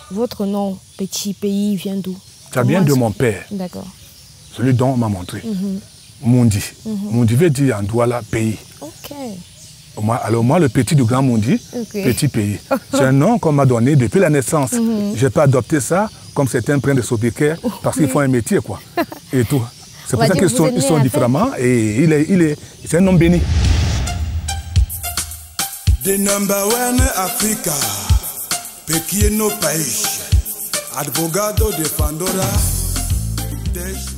Votre nom, Petit Pays, vient d'où? Ça vient de mon père. D'accord. Celui dont on m'a montré. Mundi. Mundi veut dire en Douala, pays. Ok. Alors moi, le petit du grand Mundi, Petit Pays. C'est un nom qu'on m'a donné depuis la naissance. Je n'ai pas adopté ça comme certains prennent de sobriquet parce qu'ils font un métier, quoi. Et tout. C'est pour ça qu'ils sont différemment et c'est un nom béni. The number one Africa, pequeno país, advogado de Pandora.